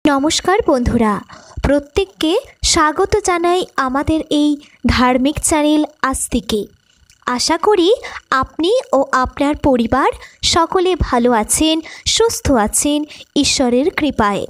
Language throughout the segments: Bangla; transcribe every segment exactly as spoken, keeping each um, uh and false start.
নমস্কার বন্ধুরা, প্রত্যেককে স্বাগত জানাই আমাদের এই ধার্মিক চ্যানেল আস্তিকে। আশা করি আপনি ও আপনার পরিবার সকলে ভালো আছেন, সুস্থ আছেন ঈশ্বরের কৃপায়।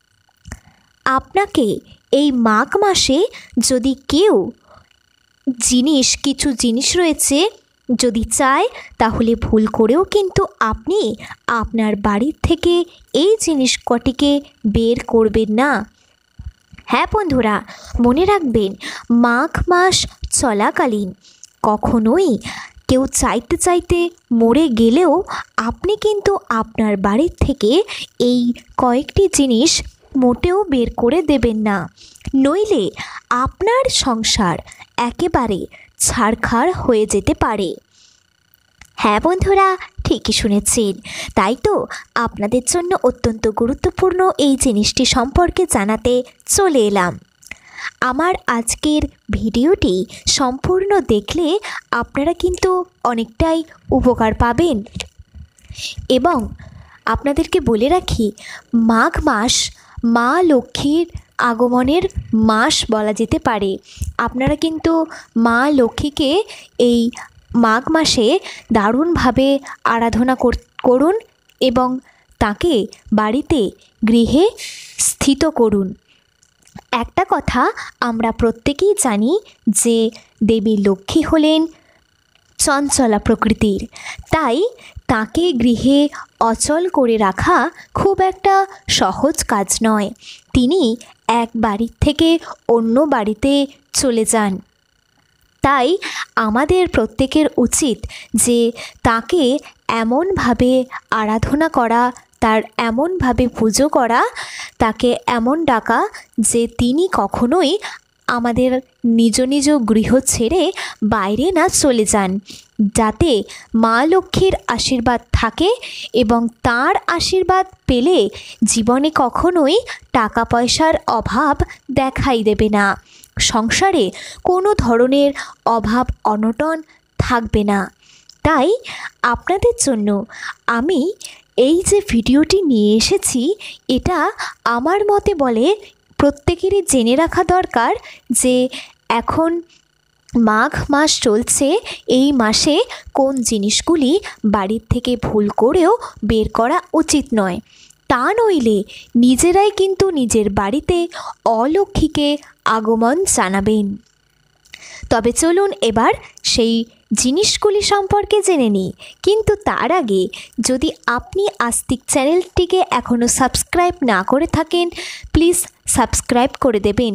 আপনাকে এই মাঘ মাসে যদি কেউ জিনিস কিছু জিনিস রয়েছে যদি চায়, তাহলে ভুল করেও কিন্তু আপনি আপনার বাড়ির থেকে এই জিনিস কটিকে বের করবেন না। হ্যাঁ বন্ধুরা, মনে রাখবেন, মাঘ মাস চলাকালীন কখনোই কেউ চাইতে চাইতে মরে গেলেও আপনি কিন্তু আপনার বাড়ির থেকে এই কয়েকটি জিনিস মোটেও বের করে দেবেন না, নইলে আপনার সংসার একেবারে ছারখার হয়ে যেতে পারে। হ্যাঁ বন্ধুরা, ঠিকই শুনেছেন। তাই তো আপনাদের জন্য অত্যন্ত গুরুত্বপূর্ণ এই জিনিসটি সম্পর্কে জানাতে চলে এলাম। আমার আজকের ভিডিওটি সম্পূর্ণ দেখলে আপনারা কিন্তু অনেকটাই উপকার পাবেন। এবং আপনাদেরকে বলে রাখি, মাঘ মাস মা লক্ষ্মীর আগমনের মাস বলা যেতে পারে। আপনারা কিন্তু মা লক্ষ্মীকে এই মাঘ মাসে দারুণভাবে আরাধনা করুন এবং তাকে বাড়িতে গৃহে স্থিত করুন। একটা কথা আমরা প্রত্যেকেই জানি যে দেবী লক্ষ্মী হলেন চঞ্চলা প্রকৃতির, তাই তাকে গৃহে অচল করে রাখা খুব একটা সহজ কাজ নয়। তিনি এক বাড়ির থেকে অন্য বাড়িতে চলে যান। তাই আমাদের প্রত্যেকের উচিত যে তাকে এমনভাবে আরাধনা করা, তার এমনভাবে পুজো করা, তাকে এমন ডাকা যে তিনি কখনোই আমাদের নিজ নিজ গৃহ ছেড়ে বাইরে না চলে যান, যাতে মা লক্ষ্মীর আশীর্বাদ থাকে এবং তার আশীর্বাদ পেলে জীবনে কখনোই টাকা পয়সার অভাব দেখাই দেবে না, সংসারে কোনো ধরনের অভাব অনটন থাকবে না। তাই আপনাদের জন্য আমি এই যে ভিডিওটি নিয়ে এসেছি, এটা আমার মতে বলে প্রত্যেকেরই জেনে রাখা দরকার যে এখন মাঘ মাস চলছে, এই মাসে কোন জিনিসগুলি বাড়ির থেকে ভুল করেও বের করা উচিত নয়। তা নইলে নিজেরাই কিন্তু নিজের বাড়িতে অলক্ষ্মীকে আগমন জানাবেন। তবে চলুন এবার সেই জিনিসগুলি সম্পর্কে জেনে নিই। কিন্তু তার আগে যদি আপনি আস্তিক চ্যানেলটিকে এখনও সাবস্ক্রাইব না করে থাকেন, প্লিজ সাবস্ক্রাইব করে দেবেন।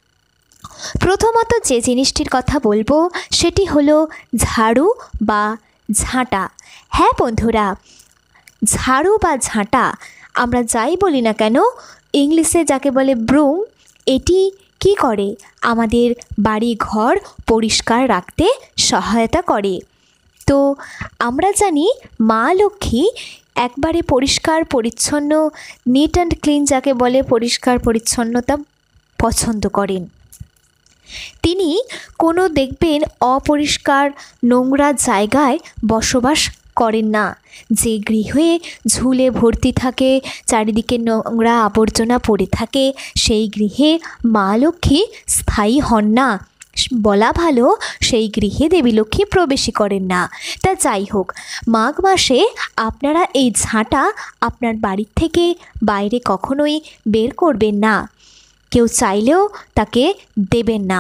প্রথমত যে জিনিসটির কথা বলবো সেটি হলো ঝাড়ু বা ঝাঁটা। হ্যাঁ বন্ধুরা, ঝাড়ু বা ঝাঁটা আমরা যাই বলি না কেন, ইংলিশে যাকে বলে ব্রুম, এটি কি করে? আমাদের বাড়ি ঘর পরিষ্কার রাখতে সহায়তা করে। তো আমরা জানি মা লক্ষ্মী একবারে পরিষ্কার পরিচ্ছন্ন, নিট অ্যান্ড ক্লিন যাকে বলে, পরিষ্কার পরিচ্ছন্নতা পছন্দ করেন। তিনি কোনো দেখবেন অপরিষ্কার নোংরা জায়গায় বসবাস করেন না। যে গৃহে ঝুলে ভর্তি থাকে, চারিদিকে নোংরা আবর্জনা পড়ে থাকে, সেই গৃহে মা লক্ষ্মী স্থায়ী হন না, বলা ভালো সেই গৃহে দেবী লক্ষ্মী প্রবেশই করেন না। তা যাই হোক, মাঘ মাসে আপনারা এই ঝাঁটা আপনার বাড়ির থেকে বাইরে কখনোই বের করবেন না, কেউ চাইলেও তাকে দেবেন না।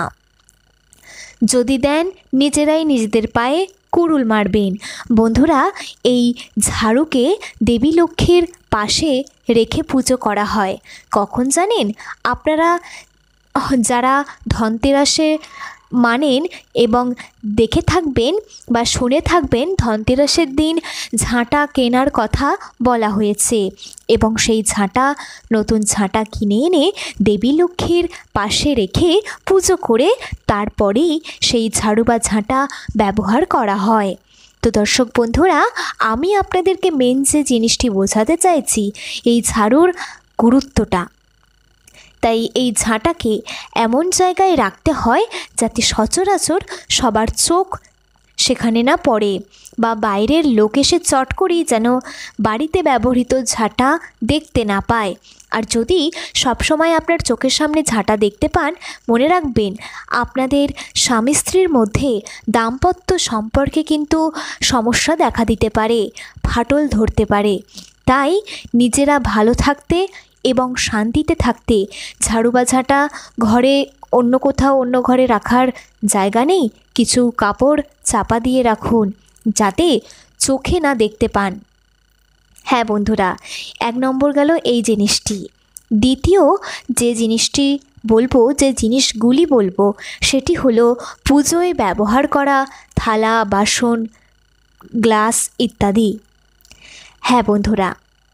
যদি দেন, নিজেরাই নিজেদের পায়ে কুড়ুল মারবেন। বন্ধুরা, এই ঝাড়ুকে দেবী লক্ষ্মীর পাশে রেখে পুজো করা হয়। কখন জানেন? আপনারা যারা ধনতেরাসে মানেন এবং দেখে থাকবেন বা শুনে থাকবেন, ধনতেরাসের দিন ঝাঁটা কেনার কথা বলা হয়েছে এবং সেই ঝাঁটা, নতুন ঝাঁটা কিনে এনে দেবী লক্ষ্মীর পাশে রেখে পুজো করে তারপরেই সেই ঝাড়ু বা ঝাঁটা ব্যবহার করা হয়। তো দর্শক বন্ধুরা, আমি আপনাদেরকে মেন যে জিনিসটি বোঝাতে চাইছি, এই ঝাড়ুর গুরুত্বটা। তাই এই ঝাঁটাকে এমন জায়গায় রাখতে হয় যাতে সচরাচর সবার চোখ সেখানে না পড়ে, বা বাইরের লোক এসে চট করেই যেন বাড়িতে ব্যবহৃত ঝাঁটা দেখতে না পায়। আর যদি সবসময় আপনার চোখের সামনে ঝাঁটা দেখতে পান, মনে রাখবেন আপনাদের স্বামী স্ত্রীর মধ্যে দাম্পত্য সম্পর্কে কিন্তু সমস্যা দেখা দিতে পারে, ফাটল ধরতে পারে। তাই নিজেরা ভালো থাকতে এবং শান্তিতে থাকতে ঝাড়ু বা ঝাঁটা ঘরে অন্য কোথাও অন্য ঘরে রাখার জায়গা নেই, কিছু কাপড় চাপা দিয়ে রাখুন যাতে চোখে না দেখতে পান। হ্যাঁ বন্ধুরা, এক নম্বর গেল এই জিনিসটি। দ্বিতীয় যে জিনিসটি বলবো, যে জিনিসগুলি বলবো, সেটি হলো পুজোয় ব্যবহার করা থালা, বাসন, গ্লাস ইত্যাদি। হ্যাঁ বন্ধুরা,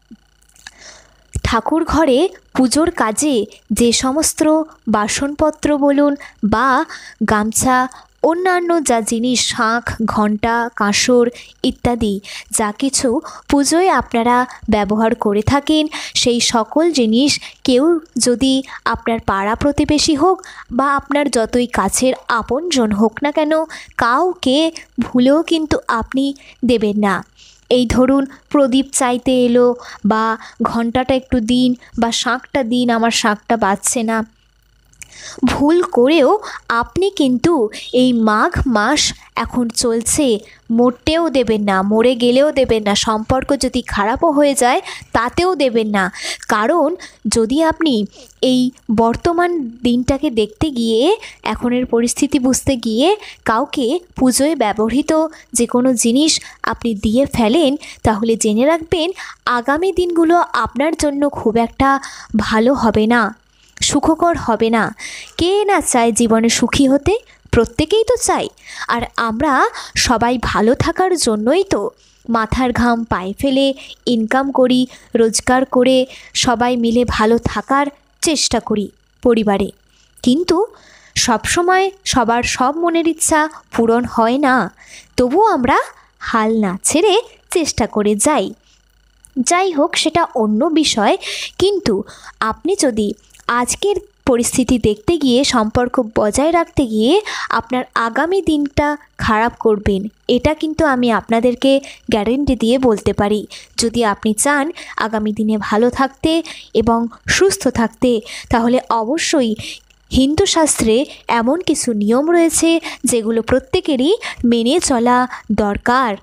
ঠাকুর ঘরে পুজোর কাজে যে সমস্ত বাসনপত্র বলুন বা গামছা, অন্যান্য যা জিনিস, শাঁখ, ঘণ্টা, কাঁসর ইত্যাদি যা কিছু পুজোয় আপনারা ব্যবহার করে থাকেন, সেই সকল জিনিস কেউ যদি আপনার পাড়া প্রতিবেশী হোক বা আপনার যতই কাছের আপনজন হোক না কেন, কাউকে ভুলেও কিন্তু আপনি দেবেন না। এই ধরুন প্রদীপ চাইতে এলো, বা ঘণ্টাটা একটু দিন, বা শাঁখটা দিন, আমার শাঁখটা বাজছে না, ভুল করেও আপনি কিন্তু এই মাঘ মাস এখন চলছে, মরতেও দেবেন না, মরে গেলেও দেবেন না, সম্পর্ক যদি খারাপও হয়ে যায় তাতেও দেবেন না। কারণ যদি আপনি এই বর্তমান দিনটাকে দেখতে গিয়ে, এখনের পরিস্থিতি বুঝতে গিয়ে কাউকে পুজোয় ব্যবহৃত যে কোনো জিনিস আপনি দিয়ে ফেলেন, তাহলে জেনে রাখবেন আগামী দিনগুলো আপনার জন্য খুব একটা ভালো হবে না, সুখকর হবে না। কে না চায় জীবনে সুখী হতে? প্রত্যেকেই তো চাই। আর আমরা সবাই ভালো থাকার জন্যই তো মাথার ঘাম পায়ে ফেলে ইনকাম করি, রোজগার করে সবাই মিলে ভালো থাকার চেষ্টা করি পরিবারে। কিন্তু সবসময় সবার সব মনের ইচ্ছা পূরণ হয় না, তবুও আমরা হাল না ছেড়ে চেষ্টা করে যাই। যাই হোক, সেটা অন্য বিষয়। কিন্তু আপনি যদি আজকের পরিস্থিতি দেখতে গিয়ে, সম্পর্ক বজায় রাখতে গিয়ে আপনার আগামী দিনটা খারাপ করবেন, এটা কিন্তু আমি আপনাদেরকে গ্যারেন্টি দিয়ে বলতে পারি। যদি আপনি চান আগামী দিনে ভালো থাকতে এবং সুস্থ থাকতে, তাহলে অবশ্যই হিন্দু শাস্ত্রে এমন কিছু নিয়ম রয়েছে যেগুলো প্রত্যেকেরই মেনে চলা দরকার।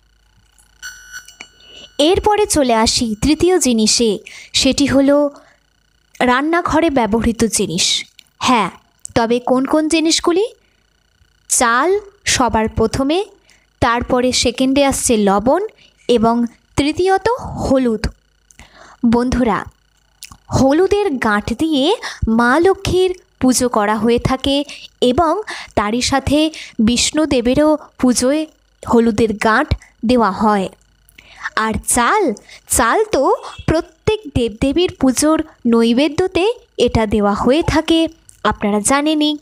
এরপরে চলে আসি তৃতীয় জিনিসে, সেটি হলো রান্নাঘরে ব্যবহৃত জিনিস। হ্যাঁ, তবে কোন কোন জিনিসগুলি? চাল সবার প্রথমে, তারপরে সেকেন্ডে আসছে লবণ, এবং তৃতীয়ত হলুদ। বন্ধুরা, হলুদের গাঁট দিয়ে মা লক্ষ্মীর পুজো করা হয়ে থাকে, এবং তারই সাথে বিষ্ণুদেবেরও পুজোয় হলুদের গাঁট দেওয়া হয়। আর চাল চাল তো প্রত্যেক দেবদেবীর পুজোর নৈবেদ্যতে এটা দেওয়া হয়ে থাকে, আপনারা জানেনই।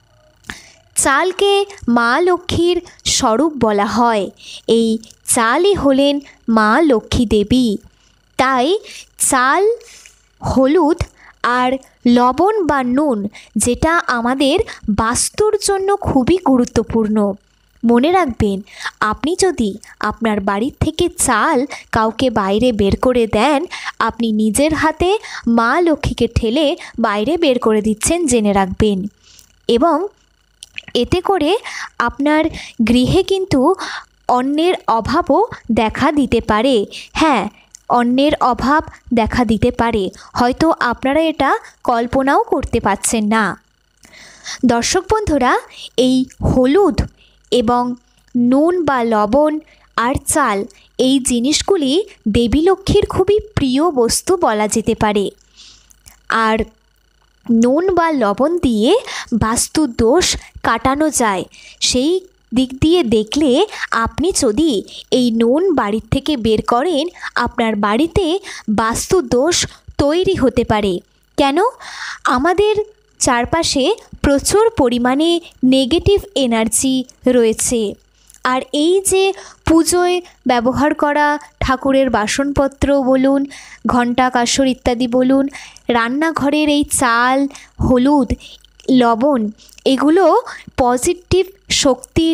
চালকে মা লক্ষ্মীর স্বরূপ বলা হয়। এই চালই হলেন মা লক্ষ্মী দেবী। তাই চাল, হলুদ আর লবণ বা নুন, যেটা আমাদের বাস্তুর জন্য খুবই গুরুত্বপূর্ণ। মনে রাখবেন, আপনি যদি আপনার বাড়ির থেকে চাল কাউকে বাইরে বের করে দেন, আপনি নিজের হাতে মা লক্ষ্মীকে ঠেলে বাইরে বের করে দিচ্ছেন, জেনে রাখবেন। এবং এতে করে আপনার গৃহে কিন্তু অন্নের অভাবও দেখা দিতে পারে। হ্যাঁ, অন্নের অভাব দেখা দিতে পারে, হয়তো আপনারা এটা কল্পনাও করতে পারছেন না। দর্শক বন্ধুরা, এই হলুদ এবং নুন বা লবণ আর চাল, এই জিনিসগুলি দেবী লক্ষ্মীর খুবই প্রিয় বস্তু বলা যেতে পারে। আর নুন বা লবণ দিয়ে বাস্তু দোষ কাটানো যায়। সেই দিক দিয়ে দেখলে আপনি যদি এই নুন বাড়ির থেকে বের করেন, আপনার বাড়িতে বাস্তু দোষ তৈরি হতে পারে। কেন? আমাদের চারপাশে প্রচুর পরিমাণে নেগেটিভ এনার্জি রয়েছে। আর এই যে পুজোয় ব্যবহার করা ঠাকুরের বাসনপত্র বলুন, ঘণ্টা, কাঁসর ইত্যাদি বলুন, রান্নাঘরের এই চাল, হলুদ, লবণ, এগুলো পজিটিভ শক্তির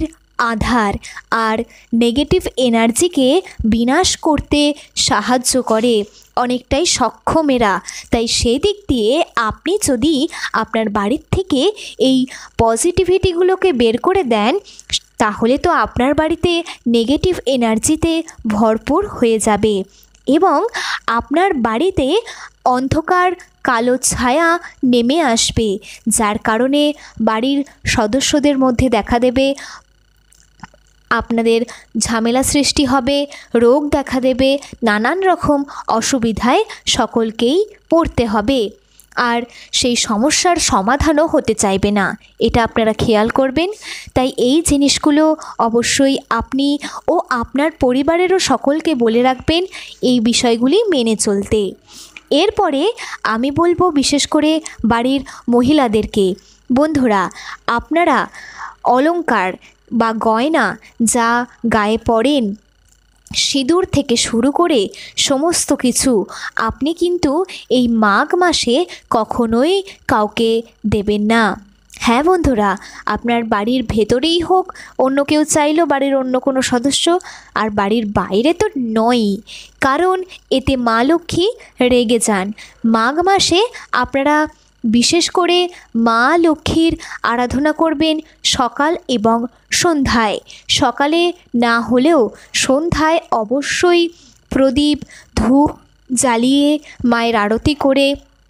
আধার আর নেগেটিভ এনার্জিকে বিনাশ করতে সাহায্য করে, অনেকটাই সক্ষম এরা। তাই সেই দিক দিয়ে আপনি যদি আপনার বাড়ির থেকে এই পজিটিভিটিগুলোকে বের করে দেন, তাহলে তো আপনার বাড়িতে নেগেটিভ এনার্জিতে ভরপুর হয়ে যাবে এবং আপনার বাড়িতে অন্ধকার কালো ছায়া নেমে আসবে, যার কারণে বাড়ির সদস্যদের মধ্যে দেখা দেবে আপনাদের ঝামেলা সৃষ্টি হবে, রোগ দেখা দেবে, নানান রকম অসুবিধায় সকলকেই পড়তে হবে, আর সেই সমস্যার সমাধানও হতে চাইবে না। এটা আপনারা খেয়াল করবেন। তাই এই জিনিসগুলো অবশ্যই আপনি ও আপনার পরিবারেরও সকলকে বলে রাখবেন এই বিষয়গুলি মেনে চলতে। এরপরে আমি বলবো বিশেষ করে বাড়ির মহিলাদেরকে, বন্ধুরা আপনারা অলংকার বা গয়না যা গায়ে পরেন, সিঁদুর থেকে শুরু করে সমস্ত কিছু আপনি কিন্তু এই মাঘ মাসে কখনোই কাউকে দেবেন না। হ্যাঁ বন্ধুরা, আপনার বাড়ির ভেতরেই হোক, অন্য কেউ চাইলো বাড়ির অন্য কোনো সদস্য, আর বাড়ির বাইরে তো নয়ই, কারণ এতে মা লক্ষ্মী রেগে যান। মাঘ মাসে আপনারা বিশেষ করে মা লক্ষ্মীর আরাধনা করবেন সকাল এবং সন্ধ্যায়। সকালে না হলেও সন্ধ্যায় অবশ্যই প্রদীপ ধূপ জ্বালিয়ে মায়ের আরতি করে,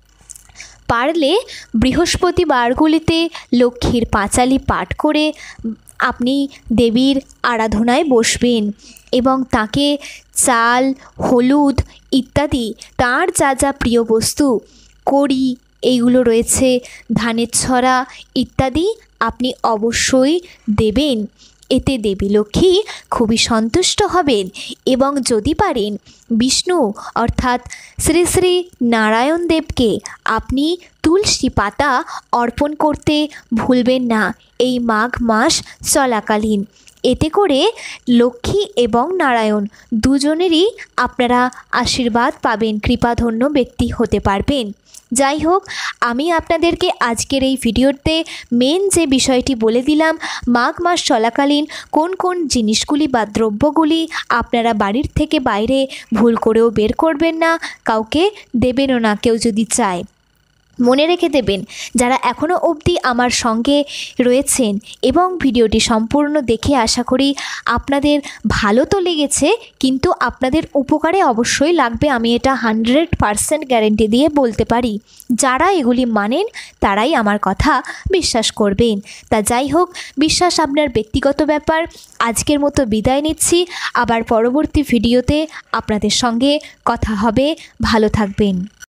পারলে বৃহস্পতিবারগুলিতে লক্ষ্মীর পাঁচালি পাঠ করে আপনি দেবীর আরাধনায় বসবেন এবং তাকে চাল, হলুদ ইত্যাদি তার যা যা প্রিয় বস্তু, কড়ি এইগুলো রয়েছে, ধানের ছড়া ইত্যাদি আপনি অবশ্যই দেবেন। এতে দেবী লক্ষ্মী খুবই সন্তুষ্ট হবেন এবং যদি পারেন বিষ্ণু অর্থাৎ শ্রী শ্রী নারায়ণ দেবকে আপনি তুলসী পাতা অর্পণ করতে ভুলবেন না এই মাঘ মাস চলাকালীন। এতে করে লক্ষ্মী এবং নারায়ণ দুজনেরই আপনারা আশীর্বাদ পাবেন, কৃপাধন্য ব্যক্তি হতে পারবেন। যাই হোক, আমি আপনাদেরকে আজকের এই ভিডিওতে মেন যে বিষয়টি বলে দিলাম, মাঘ মাস চলাকালীন কোন কোন জিনিসগুলি বা দ্রব্যগুলি আপনারা বাড়ির থেকে বাইরে ভুল করেও বের করবেন না, কাউকে দেবেনও না কেউ যদি চায়। মনে রেখে দেবেন, যারা এখনও অবধি আমার সঙ্গে রয়েছেন এবং ভিডিওটি সম্পূর্ণ দেখে আশা করি আপনাদের ভালো তো লেগেছে, কিন্তু আপনাদের উপকারে অবশ্যই লাগবে, আমি এটা হান্ড্রেড পারসেন্ট গ্যারেন্টি দিয়ে বলতে পারি। যারা এগুলি মানেন তারাই আমার কথা বিশ্বাস করবেন। তা যাই হোক, বিশ্বাস আপনার ব্যক্তিগত ব্যাপার। আজকের মতো বিদায় নিচ্ছি, আবার পরবর্তী ভিডিওতে আপনাদের সঙ্গে কথা হবে। ভালো থাকবেন।